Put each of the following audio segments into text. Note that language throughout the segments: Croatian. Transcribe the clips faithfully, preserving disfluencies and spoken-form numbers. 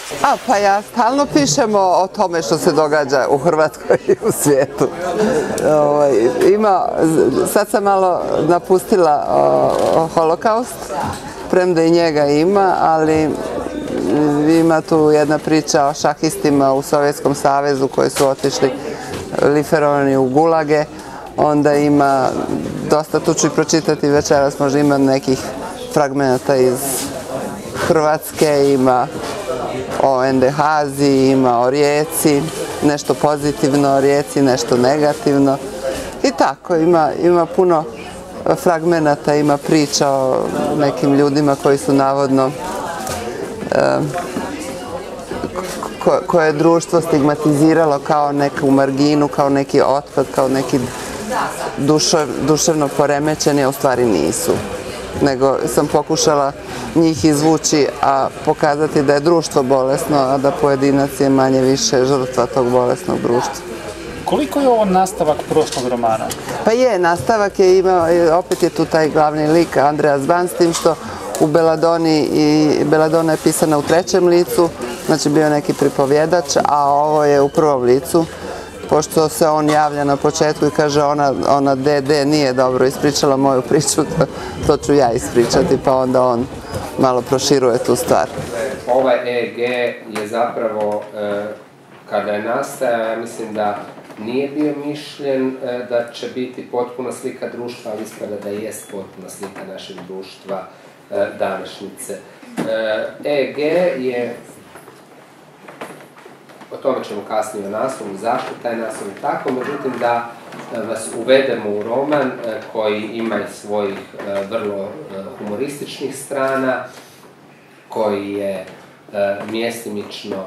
A, pa ja stalno pišem o tome što se događa u Hrvatskoj i u svijetu. Ima, sad sam malo napustila holokaust, premda i njega ima, ali ima tu jedna priča o šahistima u Sovjetskom savezu koji su otišli liferovani u gulage. Onda ima, dosta tu ću pročitati večeras, možda ima nekih fragmenta iz Hrvatske, ima o Endehazi, ima o Rijeci, nešto pozitivno o Rijeci, nešto negativno. I tako, ima puno fragmenata, ima priča o nekim ljudima koji su navodno, koje je društvo stigmatiziralo kao neku marginu, kao neki otpad, kao neki duševno poremećeni, a u stvari nisu. Nego sam pokušala njih izvući, a pokazati da je društvo bolesno, a da pojedinac je manje više žrtva tog bolesnog društva. Koliko je ovo nastavak prošlog romana? Pa je, nastavak je imao, opet je tu taj glavni lik Andreas Ban, s tim što u Beladoni, i Beladona je pisana u trećem licu, znači bio neki pripovjedač, a ovo je u prvom licu, pošto se on javlja na početku i kaže ona D D nije dobro ispričala moju priču, to ću ja ispričati, pa onda on malo proširuje tu stvar. Ovaj E G je zapravo, kada je nastajao, ja mislim da nije bio mišljen da će biti potpuna slika društva, ali ispada da jest potpuna slika našeg društva današnjice. E G je, o tome ćemo kasnije u naslovu, zašto taj naslov je tako, međutim da vas uvedemo u roman koji ima svojih vrlo humorističnih strana, koji je mjestimično,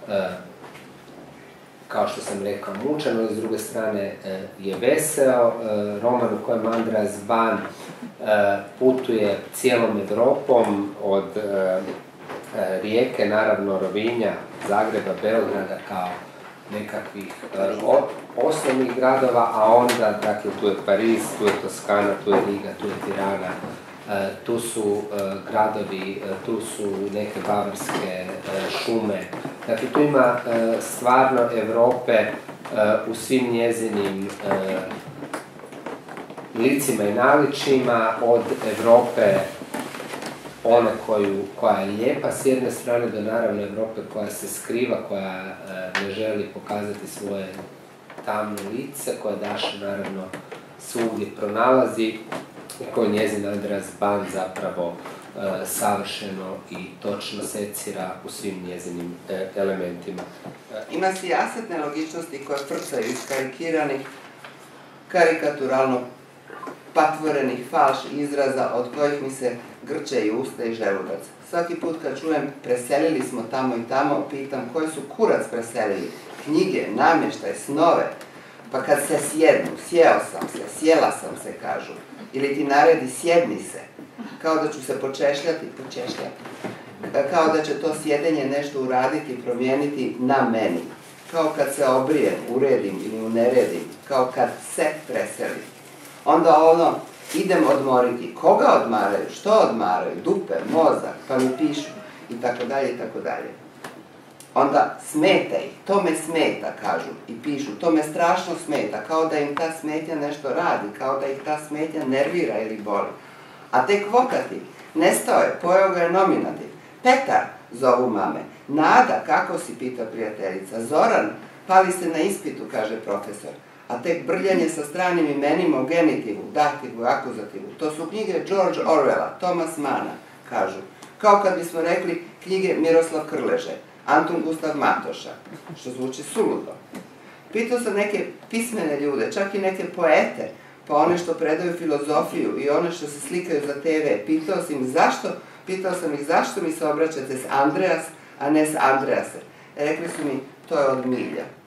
kao što sam rekao, mučan, ali s druge strane je veseo. Roman u kojem Andreas Ban putuje cijelom Evropom, od Rijeke, naravno Rovinja, Zagreba, Beograda kao nekakvih osnovnih gradova, a onda, dakle, tu je Pariz, tu je Toskana, tu je Riga, tu je Tirana, tu su gradovi, tu su neke bavarske šume. Dakle, tu ima stvarno Evrope u svim njezinim licima i naličima, od Evrope one koja je lijepa s jedne strane, do naravno Evrope koja se skriva, koja ne želi pokazati svoje tamno lice, koje Daša naravno svugdje pronalazi i koju njezin Andreas Ban zapravo savršeno i točno secira u svim njezinim elementima. Ima sijasetne logičnosti koje frcaju iz karikiranih, karikaturalno patvorenih falš izraza od kojih mi se grče i usta i želudac. Svaki put kad čujem preselili smo tamo i tamo, pitam koji su kurac preselili, knjige, namještaj, snove, pa kad se sjednu, sjeo sam se, sjela sam se, kažu, ili ti naredi sjedni se, kao da ću se počešljati, počešljati, kao da će to sjedenje nešto uraditi, promijeniti na meni, kao kad se obrijem, uredim ili uneredim, kao kad se preselim. Onda ono, idem odmoriti. Koga odmaraju? Što odmaraju? Dupe, mozak, pa mi pišu, i tako dalje, i tako dalje. Onda smeta ih, to me smeta, kažu, i pišu, to me strašno smeta, kao da im ta smetnja nešto radi, kao da ih ta smetnja nervira ili boli. A tek vokativ, nestao je, pojeo ga je nominativ. Petar, zovu mame. Nada, kako si, pita prijateljica. Zoran, pali se na ispitu, kaže profesor. A tek brljanje sa stranim imenima u genitivu, dativu, akuzativu. To su knjige George Orwella, Thomas Manna, kažu. Kao kad bismo rekli knjige Miroslav Krleže, Antun Gustav Matoša, što zvuči suludo. Pitao sam neke pismene ljude, čak i neke poete, pa one što predaju filozofiju i one što se slikaju za te ve. Pitao sam ih zašto, pitao sam ih zašto mi se obraćate s Andreas, a ne s Andrease. Rekli su mi, to je od milja.